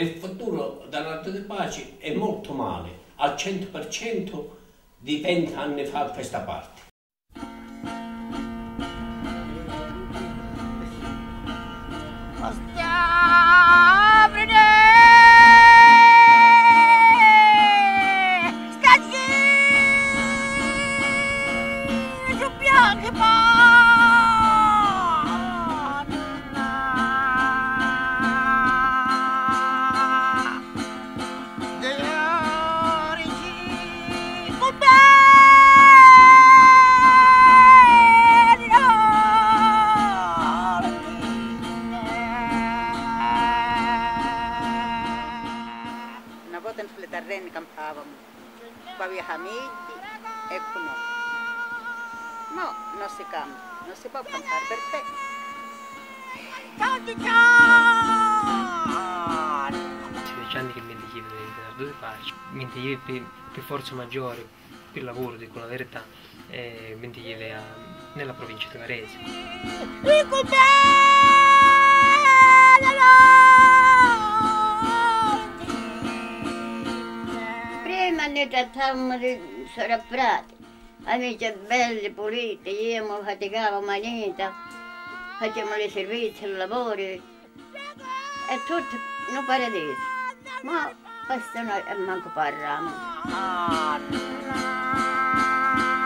il futuro da Nardodipace è molto male, al 100% di 20 anni fa a questa parte. Sulle terreni campavamo, qua via amici e con noi. No, non si campa, non si può campare perché. Sono 10 anni che mi chiedo di Nardodipace, mi chiede per forza maggiore, per lavoro, dico la verità, e mi chiede nella provincia di Varese. Prima ne trattavamo di sovrapprati, amici belli, puliti, io faticavo niente, facevamo i servizi, i lavori, e tutto un paradiso. Ma questo noi manco parliamo.